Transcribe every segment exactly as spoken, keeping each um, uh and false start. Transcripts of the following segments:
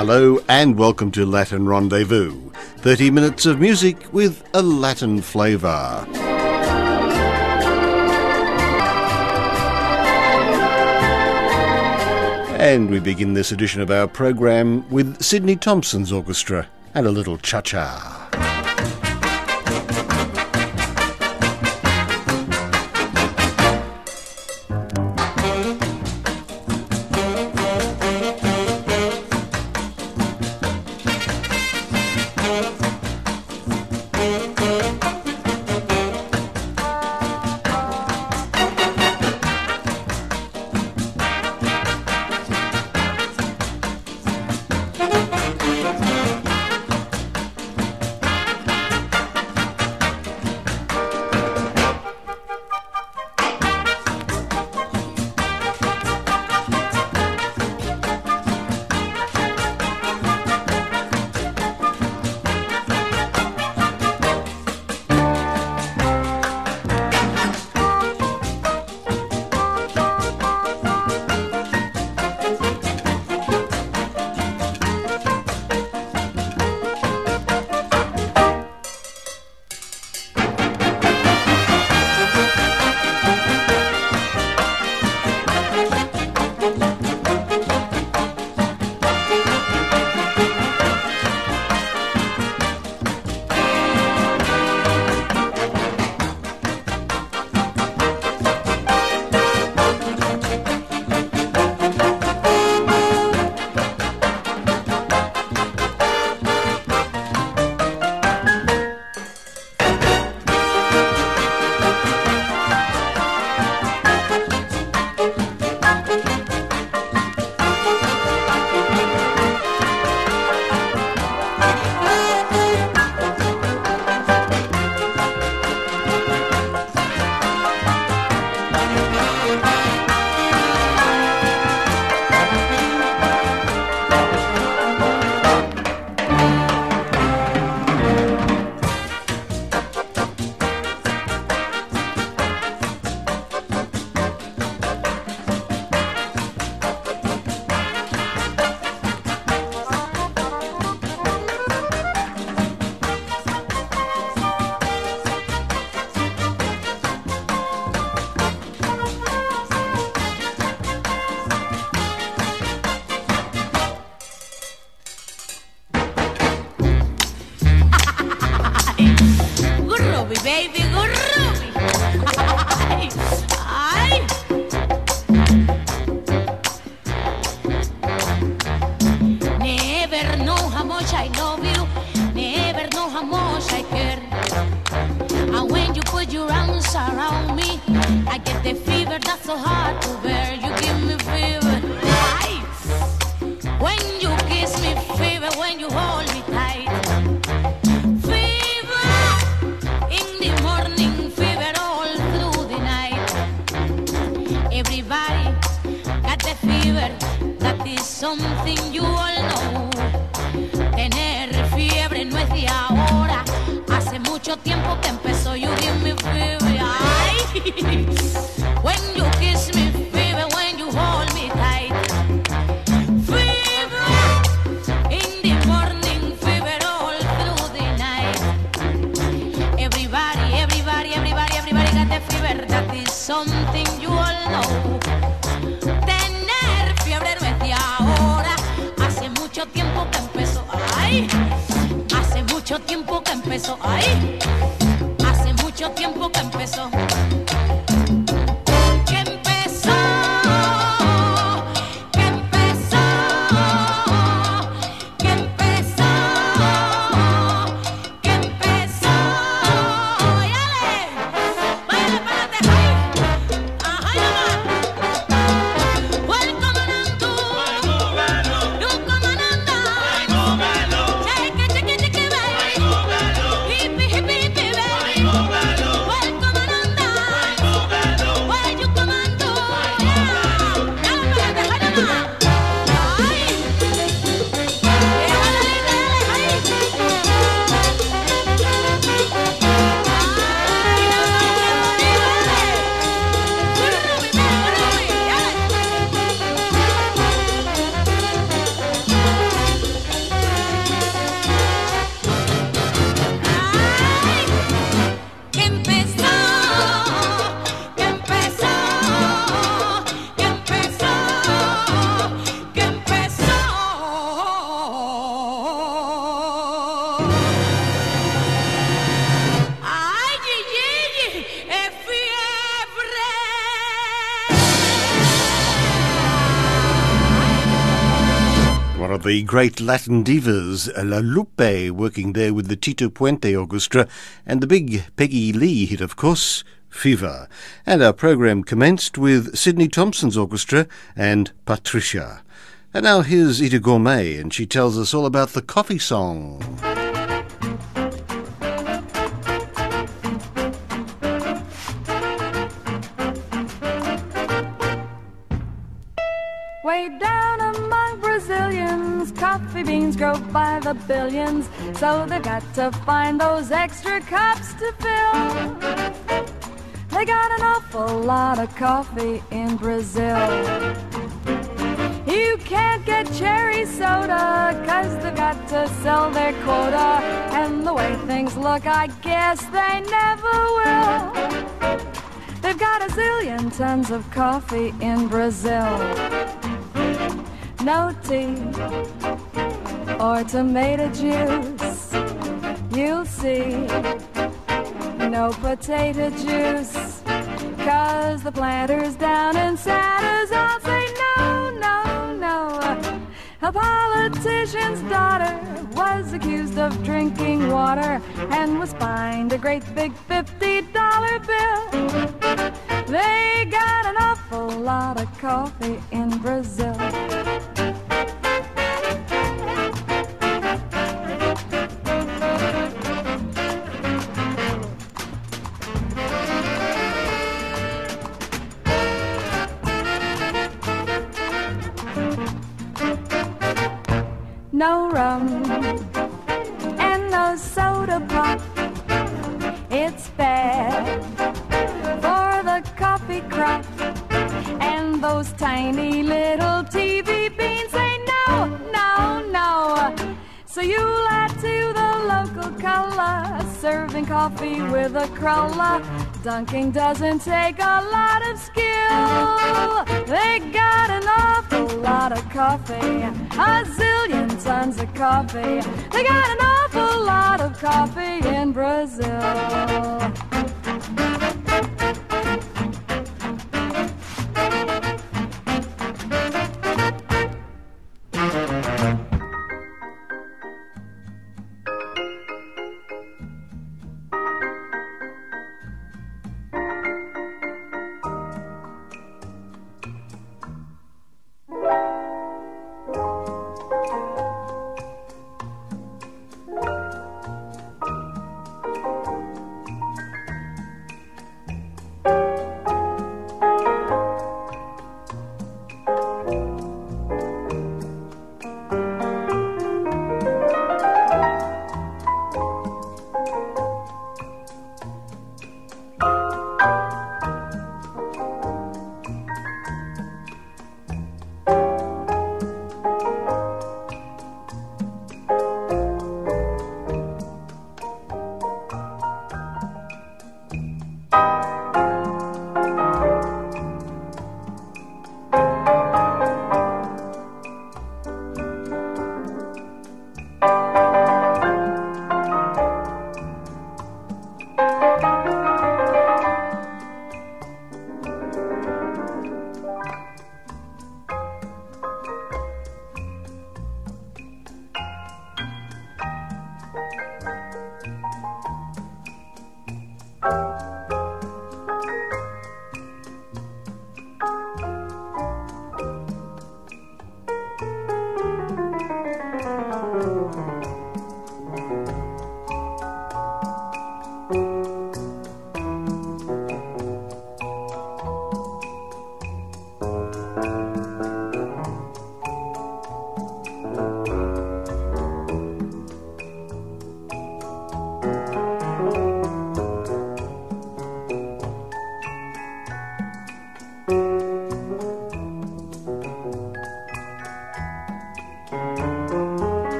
Hello and welcome to Latin Rendezvous. thirty minutes of music with a Latin flavour. And we begin this edition of our program with Sydney Thompson's orchestra and a little cha-cha. Hippie, hippie, hippie, One of the great Latin divas, La Lupe, working there with the Tito Puente Orchestra, and the big Peggy Lee hit, of course, Fever. And our program commenced with Sidney Thompson's orchestra and Patricia. And now here's Ita Gourmet, and she tells us all about the coffee song. Way down among Brazilians, coffee beans grow by the billions, so they've got to find those extra cups to fill. They got an awful lot of coffee in Brazil. You can't get cherry soda, 'cause they've got to sell their quota, and the way things look, I guess they never will. They've got a zillion tons of coffee in Brazil. No tea or tomato juice, you'll see. No potato juice, 'cause the planters down in Santa's all say no, no, no. A politician's daughter was accused of drinking water and was fined a great big fifty dollar bill. They got an awful lot of coffee in Brazil. No rum and no soda pop. It's bad for the coffee crop. And those tiny little T V beans say no, no, no. So you'll add to the local color, serving coffee with a cruller. Dunking doesn't take a lot of skill. They got an awful lot of coffee, a zillion tons of coffee. They got an awful lot of coffee in Brazil.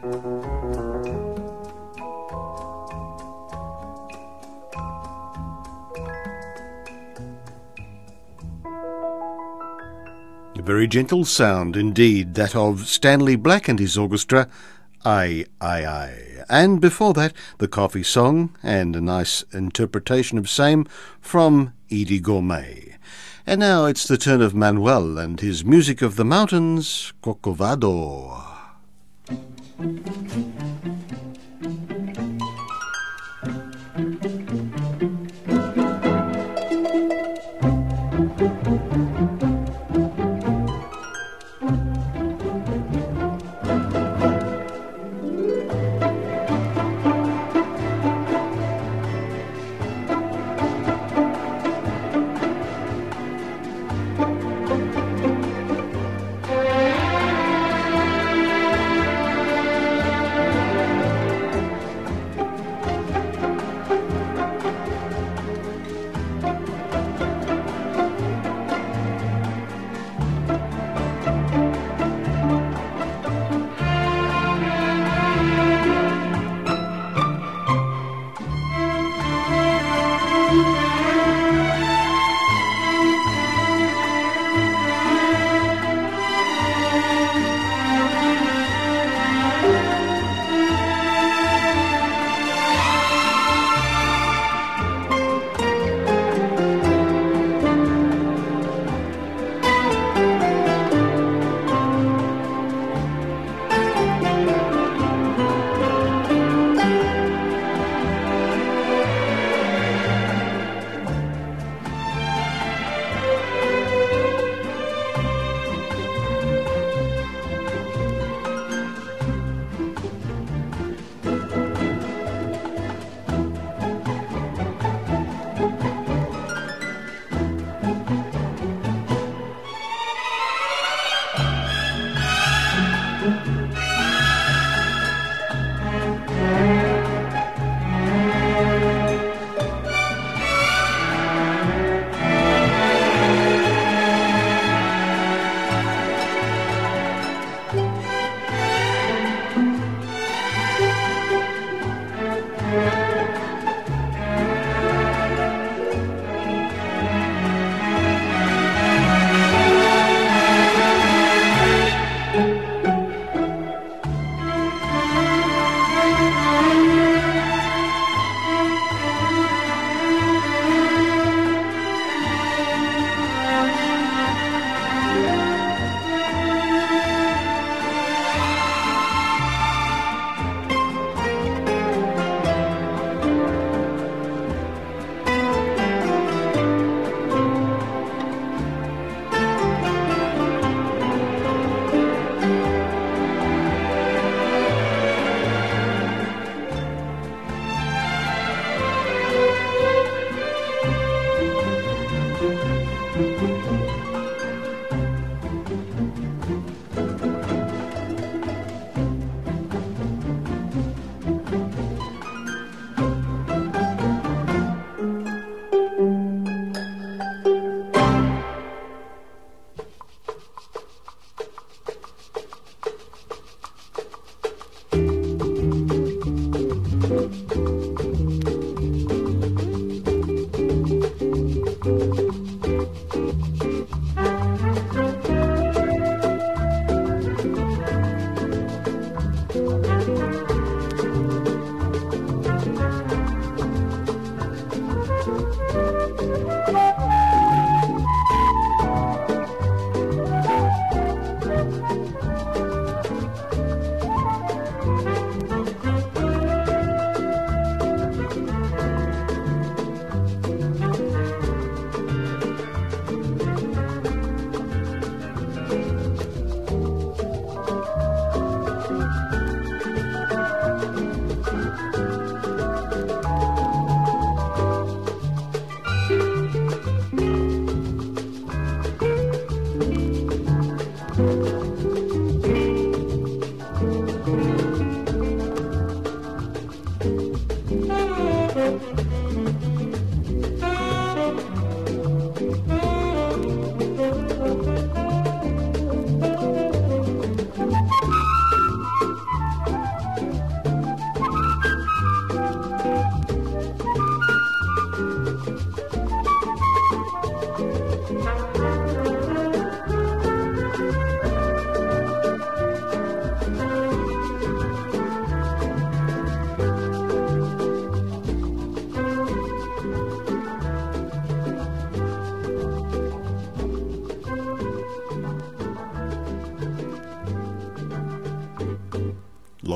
A very gentle sound indeed, that of Stanley Black and his orchestra, Aye, Aye, Aye. And before that, the Coffee Song, and a nice interpretation of same from Edie Gourmet. And now it's the turn of Manuel and his Music of the Mountains, Corcovado.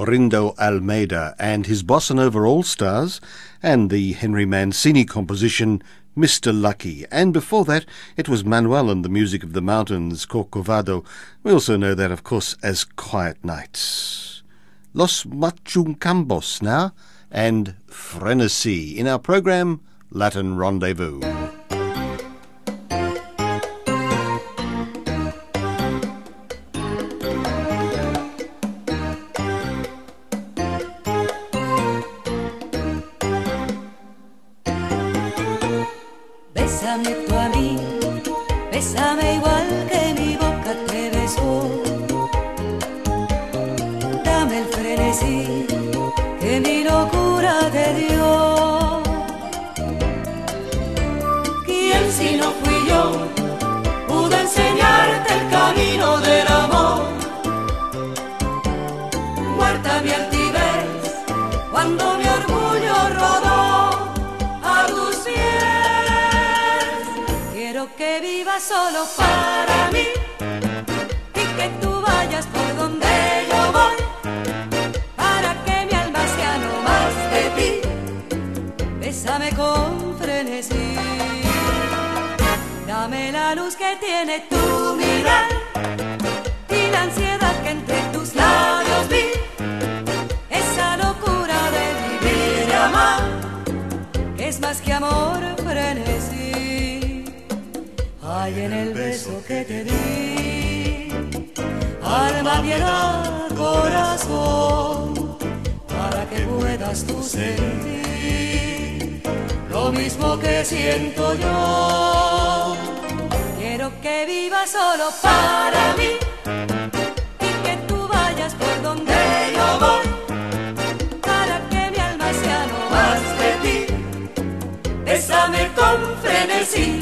Rindo Almeida and his bossa nova all-stars, and the Henry Mancini composition Mister Lucky. And before that, it was Manuel and the Music of the Mountains, Corcovado. We also know that, of course, as Quiet Nights. Los Machuncambos now, and Frenesí in our program Latin Rendezvous. Bésame tú a mí, bésame igual que mi boca te besó. Dame el frenesí que mi locura te dio. ¿Quién si no fui yo pudo enseñarte el camino del amor? Muerta mi altivez cuando mi orgullo rodó a tus pies. Quiero que vivas solo para mí y que tú vayas por donde yo voy, para que mi alma sea no más de ti. Bésame con frenesí, dame la luz que tiene tu mirar y la ansiedad que entre tus labios vi, esa locura de vivir y amar, que es más que amor, frenesí. Hay en el beso que te di, alma, piedad, corazón, para que puedas tú sentir lo mismo que siento yo. Quiero que vivas solo para mí y que tú vayas por donde yo voy, para que mi alma sea no más de ti. Bésame con frenesí.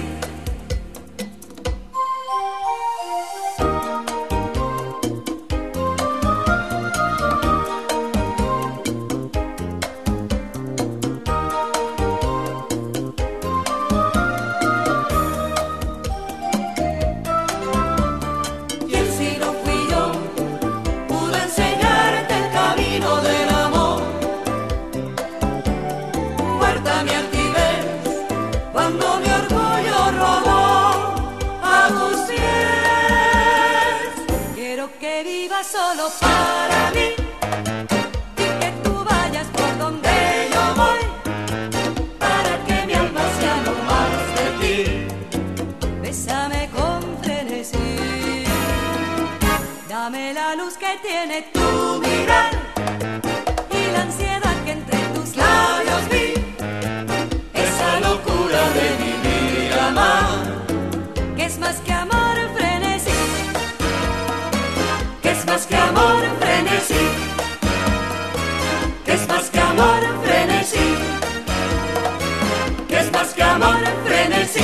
Solo para mí y que tú vayas por donde yo voy, para que mi alma sea no más de ti. Bésame con frenesí, dame la luz que tiene tu mirar y la ansiedad que entre tus labios vi, esa locura de vivir y amar, que es más que amor, frenesí, que es más que amor, frenesí, que es más que amor, frenesí, que es más que amor, frenesí.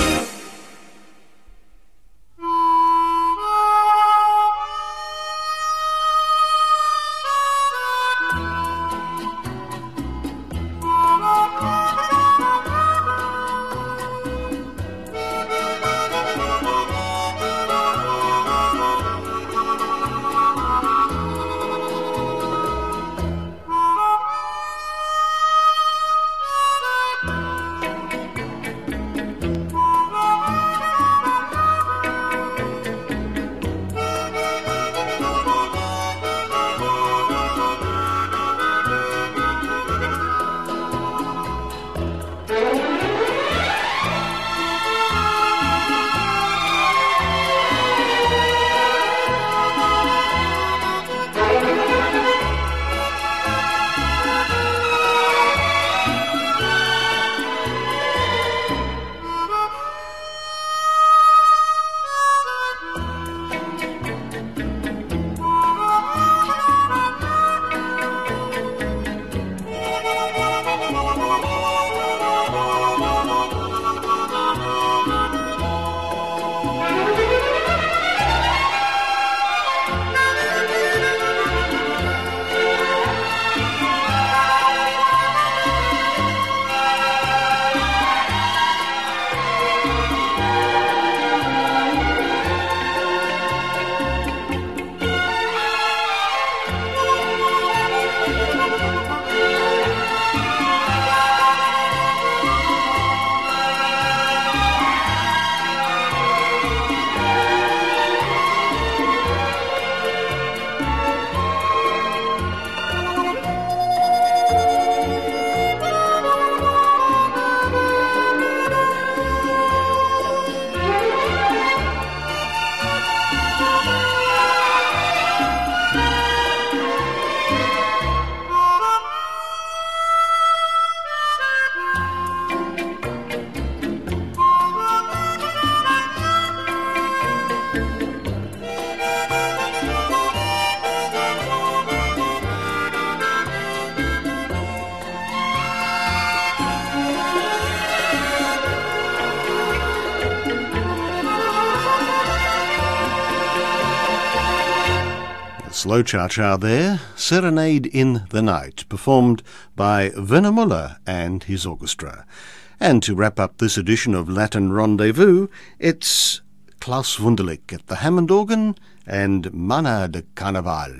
Slow cha-cha there, Serenade in the Night, performed by Werner Muller and his orchestra. And to wrap up this edition of Latin Rendezvous, it's Klaus Wunderlich at the Hammond organ and Mana de Carnaval.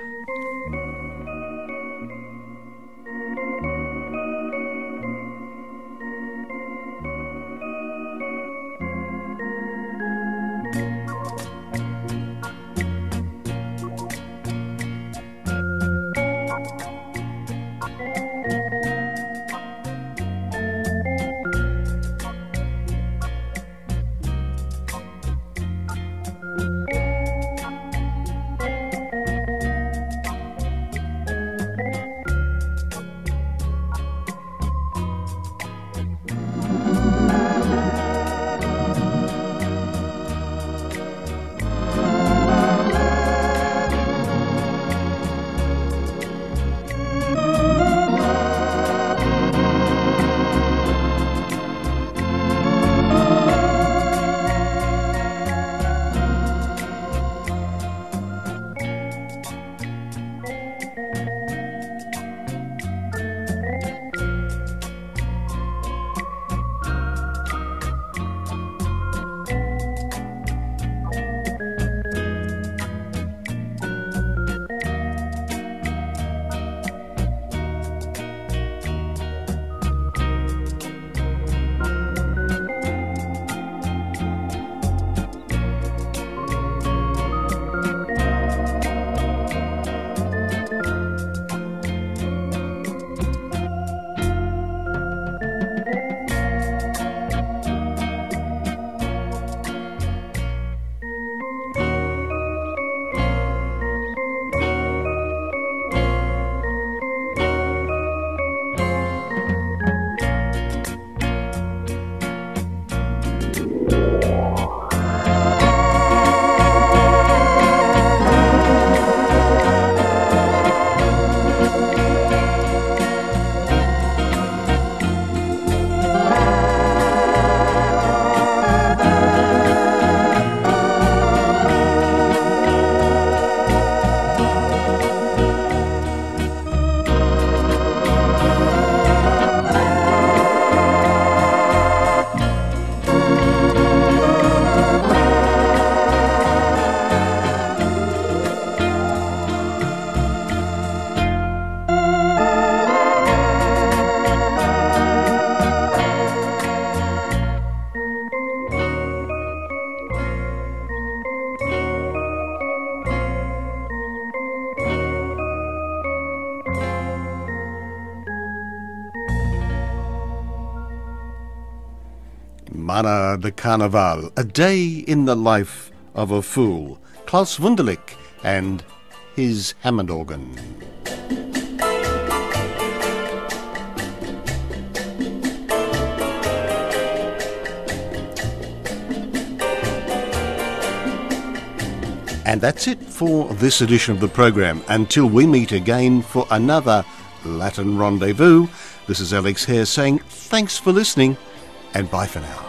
Mana de Carnaval, a day in the life of a fool. Klaus Wunderlich and his Hammond organ. And that's it for this edition of the program. Until we meet again for another Latin Rendezvous, this is Alex Hare saying thanks for listening and bye for now.